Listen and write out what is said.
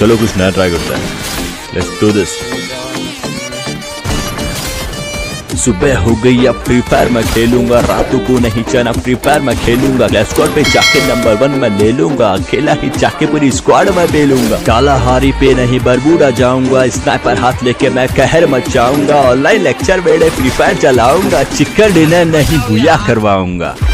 चलो कुछ नया ट्राई करते हैं। Let's do this. सुबह हो गई अब फ्री फायर मैं खेलूंगा, रातों को नहीं चना फ्री फायर मैं खेलूंगा, क्लैश स्क्वाड पे जाके नंबर 1 मैं ले लूंगा, अकेला ही जाके पूरी स्क्वाड मैं बेलूंगा, कालाहारी पे नहीं बरबूडा जाऊंगा, स्नाइपर हाथ लेके मैं कहर मचाऊंगा, ऑनलाइन लेक्चर मेरे फ्री फायर चलाऊंगा, चिकन डिनर नहीं भूया करवाऊंगा।